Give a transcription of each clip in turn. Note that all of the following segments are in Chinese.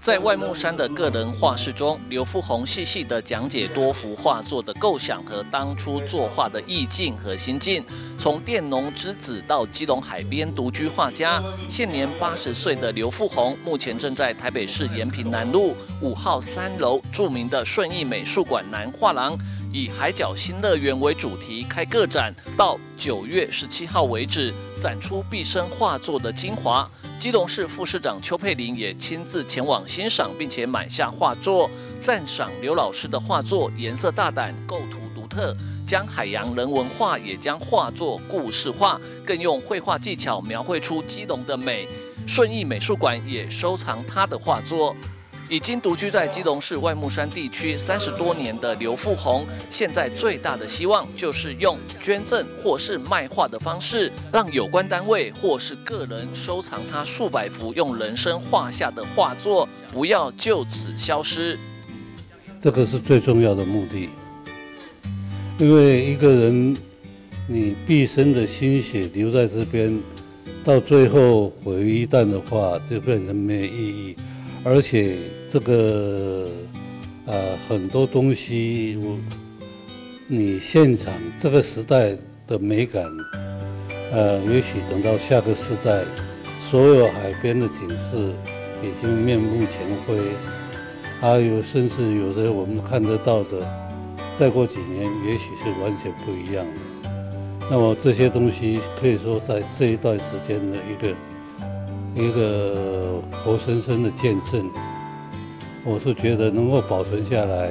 在外木山的个人画室中，刘富宏细细地讲解多幅画作的构想和当初作画的意境和心境。从佃农之子到基隆海边独居画家，现年80岁的刘富宏，目前正在台北市延平南路5号3楼著名的顺义美术馆南画廊，以海角新乐园为主题开个展，到9月17号为止，展出毕生画作的精华。基隆市副市长邱佩玲也亲自前往欣赏，并且买下画作，赞赏刘老师的画作颜色大胆，构图独特，将海洋人文化也将画作故事化，更用绘画技巧描绘出基隆的美。顺义美术馆也收藏他的画作。已经独居在基隆市外木山地区30多年的刘富宏，现在最大的希望就是用捐赠或是卖画的方式，让有关单位或是个人收藏他数百幅用人生画下的画作，不要就此消失。 这个是最重要的目的，因为一个人你毕生的心血留在这边，到最后毁于一旦的话，就变成没有意义。而且这个很多东西，你现场这个时代的美感，也许等到下个时代，所有海边的景色已经面目全非，甚至有的我们看得到的，再过几年也许是完全不一样的。那么这些东西可以说在这一段时间的一个活生生的见证，我是觉得能够保存下来，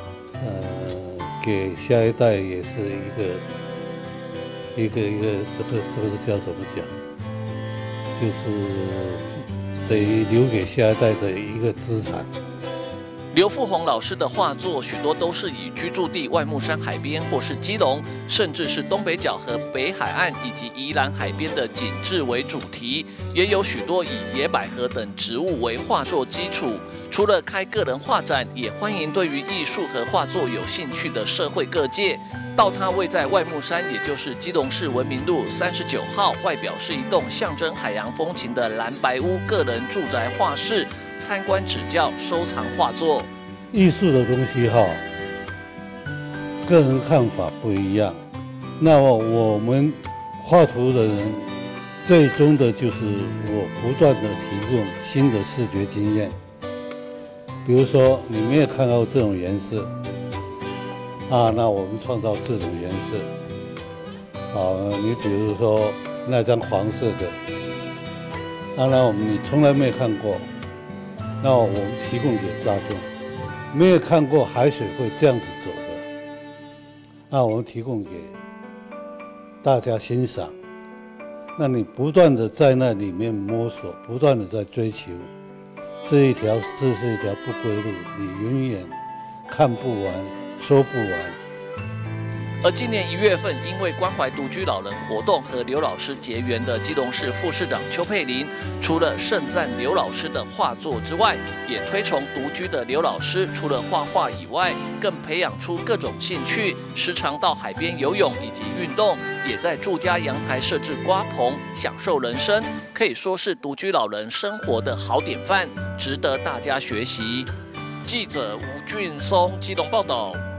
给下一代也是一个这个是叫怎么讲，就是等于留给下一代的一个资产。 刘富宏老师的画作许多都是以居住地外木山海边或是基隆，甚至是东北角和北海岸以及宜兰海边的景致为主题，也有许多以野百合等植物为画作基础。除了开个人画展，也欢迎对于艺术和画作有兴趣的社会各界，到他位在外木山，也就是基隆市文明路39号，外表是一栋象征海洋风情的蓝白屋个人住宅画室，参观指教、收藏画作。 艺术的东西个人看法不一样。那我们画图的人，最终的就是我不断的提供新的视觉经验。比如说你没有看到这种颜色，那我们创造这种颜色。你比如说那张黄色的，那你从来没有看过，那我们提供给大众。没有看过海水会这样子走的，那我们提供给大家欣赏。那你不断的在那里面摸索，不断的在追求，这是一条不归路，你永远看不完，说不完。 而今年1月份，因为关怀独居老人活动和刘老师结缘的基隆市副市长邱佩玲，除了盛赞刘老师的画作之外，也推崇独居的刘老师除了画画以外，更培养出各种兴趣，时常到海边游泳以及运动，也在住家阳台设置瓜棚，享受人生，可以说是独居老人生活的好典范，值得大家学习。记者吴俊松基隆报道。